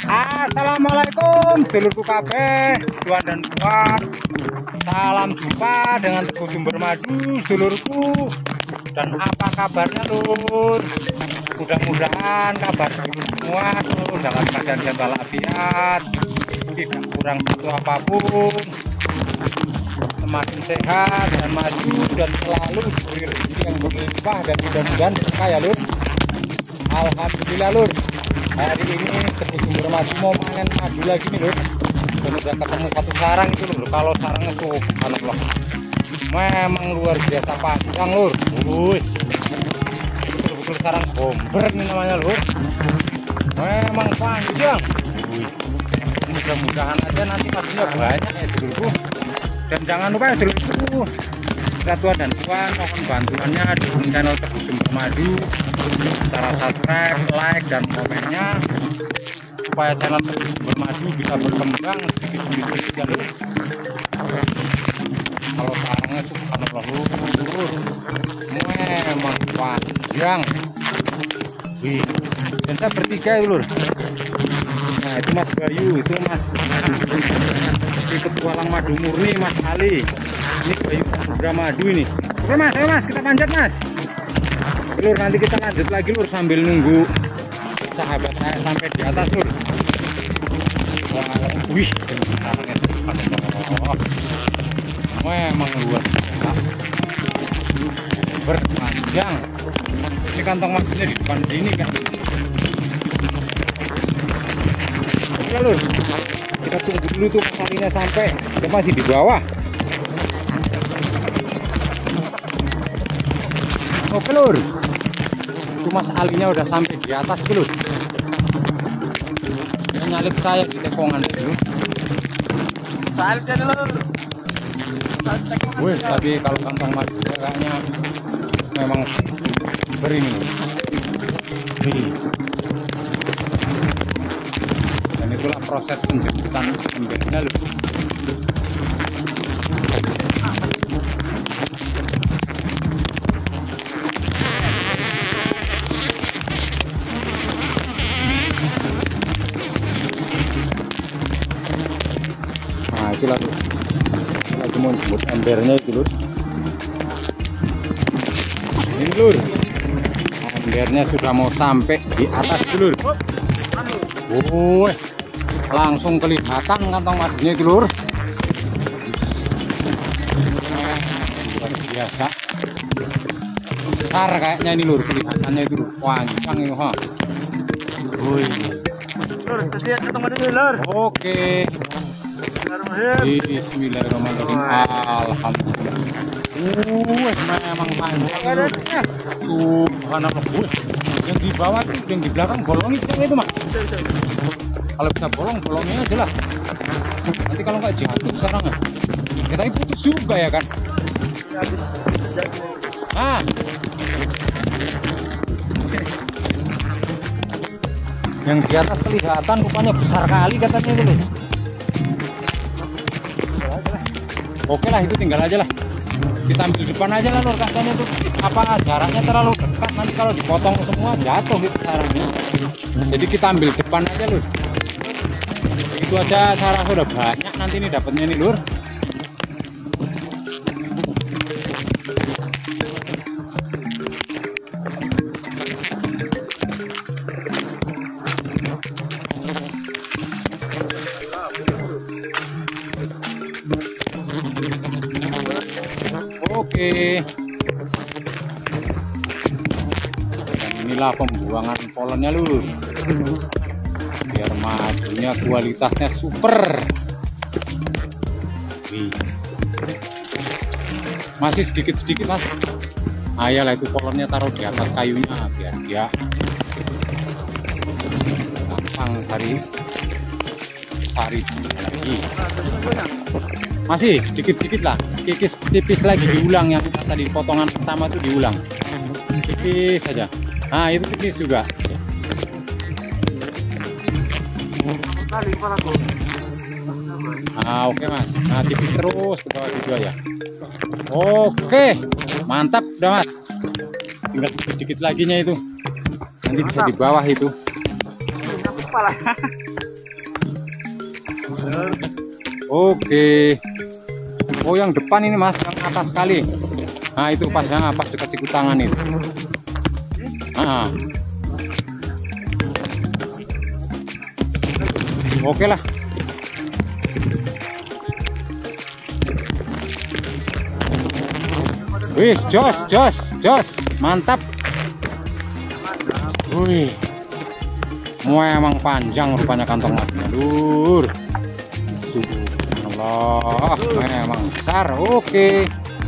Assalamualaikum sedulurku kabeh, tuan dan puan. Salam jumpa dengan Teguh Sumber Madu sedulurku. Dan apa kabarnya lur? Mudah-mudahan kabar dulu semua tuh dalam keadaan dan walafiat, tidak kurang satu apapun, semakin sehat dan maju dan selalu diberi rezeki yang berlimpah dan mudah-mudahan berkah ya lur. Alhamdulillah lur, hari ini Teguh Sumber Madu mau panen madu lagi nih lur. Dan udah ketemu satu sarang itu lur. Kalau sarangnya tuh subhanallah, memang luar biasa panjang lur. Wuih, betul-betul sarang bomber nih namanya lur. Memang panjang. Wuih, mudah-mudahan aja nanti madunya banyak ya dulurku. Dan jangan lupa ya dulurku, Tuan dan Puan mohon bantuannya dukung channel Teguh Sumber Madu, cara subscribe, like, dan komennya supaya channel Teguh Sumber Madu bisa berkembang sedikit-sedikit ya lur. Kalau sarangnya subhanallah lur, memang panjang. Wih, dan saya bertiga ya lur. Nah itu Mas Bayu, itu Mas si petualang madu murni Mas Ali. Ini Bayu Putra Madu ini. Oke mas, ayo mas, kita panjat mas. Lur, nanti kita lanjut lagi lur sambil nunggu sahabat saya sampai di atas lur. Wih, memang luar biasa berpanjang. Ini kantong madunya di depan sini kan. Oke lur, kita tunggu dulu tuh kalinya sampai. Dia masih di bawah. Oke lur, itu Mas Alinya udah sampai di atas lur. Dia nyalip saya di tekongan dulu. Salip jadi lur. Wih, tapi kalau kantong madu kayaknya memang berini lur. Nih. Dan itulah proses penjemputan embernya lur. Nah itulah lur, lagi mau jemput embernya itu lur. Ini lur, embernya sudah mau sampai di atas lur. Wuih, langsung kelihatan kantong madunya itu lur. Luar biasa besar kayaknya ini lur, kelihatannya itu lur, panjang ini ha. Wuih lur, sedia ketemu dulu lur. Oke. Bismillahirrahmanirrahim. Alhamdulillah. Memang panjang. Subhanallah. Yang di bawah itu, yang di belakang bolong itu mas. Kalau bisa bolongnya aja lah. Nanti kalau nggak jatuh sarangnya. Ya, tapi putus juga ya kan. Nah. Yang di atas kelihatan rupanya besar kali katanya itu loh. Oke lah, itu tinggal aja lah. Kita ambil depan aja lah lur, katanya itu apa jaraknya terlalu dekat, nanti kalau dipotong semua jatuh gitu sarangnya. Jadi kita ambil depan aja lur. Itu aja sarang udah banyak nanti ini dapatnya nih lur. Oke. Dan inilah pembuangan polennya lur. Biar madunya kualitasnya super. Wih. Masih sedikit-sedikit mas. Ayolah itu polennya taruh di atas kayunya biar dia gampang sari lagi. Masih sedikit-sedikit lah, tipis lagi diulang, yang tadi potongan pertama itu diulang tipis saja. Nah itu tipis juga. Nah oke mas, nah tipis terus ke bawah gitu aja. Oke, mantap udah mas. Tinggal sedikit lagi nya itu, nanti bisa di bawah itu. Oke. Oh, yang depan ini Mas, yang atas sekali. Nah, itu pas yang pas dekat siku tangan itu. Nah. Oke lah. Wih, jos, mantap. Wih, memang panjang rupanya kantong matnya, Lur. Subhanallah, memang besar. Oke.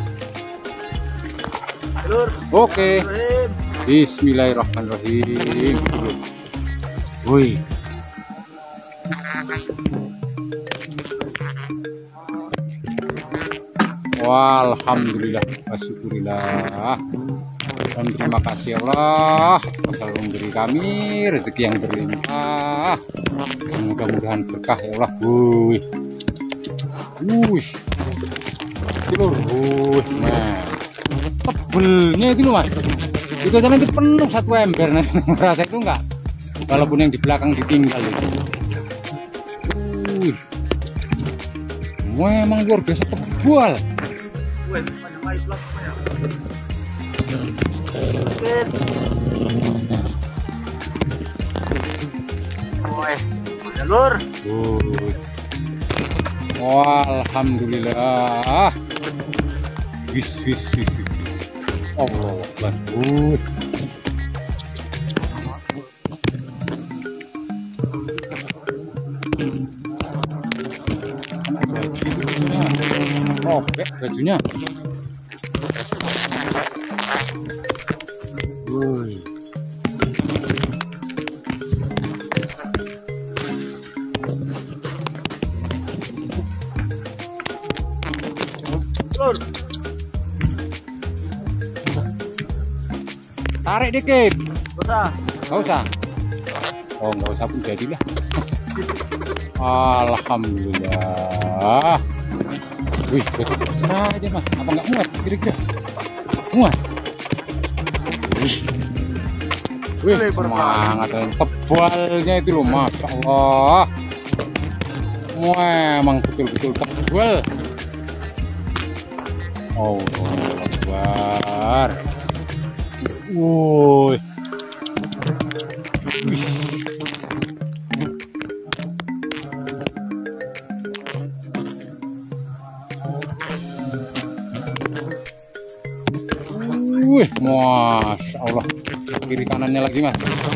Oke. Bismillahirrahmanirrahim. Wih. Alhamdulillah, wasyukurillah, dan terima kasih Allah selalu memberi kami rezeki yang berlimpah, mudah-mudahan berkah ya Allah. Wih, Lur, nah tebelnya itu loh Mas, itu aja nanti penuh satu ember, merasa itu enggak, walaupun yang di belakang ditinggal itu. Memang luar biasa tebal. Lur. Alhamdulillah. Wis. Allah Akbar. Robek bajunya. Woi. Tarik dikit. Nggak usah. Oh, nggak usah pun jadilah. Alhamdulillah. Wih, betul aja Mas. Apa nggak muat? Kira-kira muat. Wih, semangat dan tebalnya itu loh, Masya Allah. Memang betul-betul tebal. Oh, Akbar. Woi. Wih, Masya Allah. Kiri kanannya lagi Mas.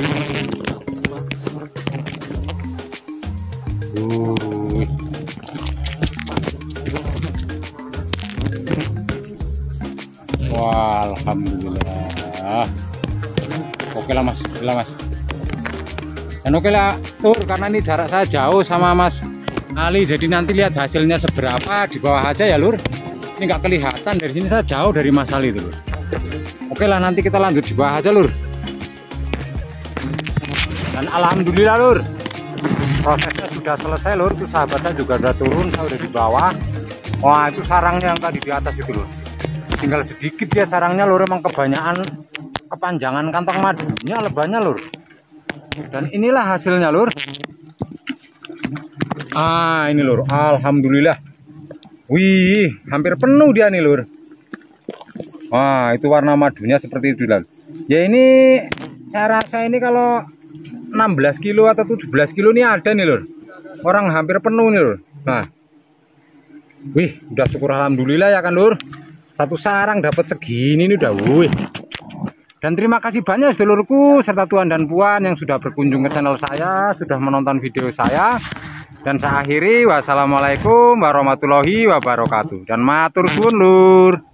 Wah, alhamdulillah. Oke lah Mas, Dan oke lah Tur, karena ini jarak saya jauh sama Mas Ali, jadi nanti lihat hasilnya seberapa di bawah aja ya Lur. Ini nggak kelihatan dari sini, saya jauh dari Mas Ali itu Lur. Oke lah, nanti kita lanjut di bawah aja Lur. Dan alhamdulillah Lur, prosesnya sudah selesai Lur. Itu sahabatnya juga udah turun, saya udah di bawah. Wah, itu sarangnya yang tadi di atas itu Lur. Tinggal sedikit dia sarangnya Lur, emang kepanjangan kantong madunya lebarnya Lur. Dan inilah hasilnya Lur. Ini Lur, alhamdulillah. Wih, hampir penuh dia nih Lur. Wah, itu warna madunya seperti itu Lur. Ya ini saya rasa ini kalau 16 kilo atau 17 kilo ini ada nih Lur. Orang hampir penuh nih Lur. Nah, wih, udah syukur alhamdulillah ya kan Lur. Satu sarang dapat segini nih udah. Wih. Dan terima kasih banyak sedulurku serta tuan dan puan yang sudah berkunjung ke channel saya, sudah menonton video saya. Dan saya akhiri, wassalamualaikum warahmatullahi wabarakatuh. Dan matur suwun Lur.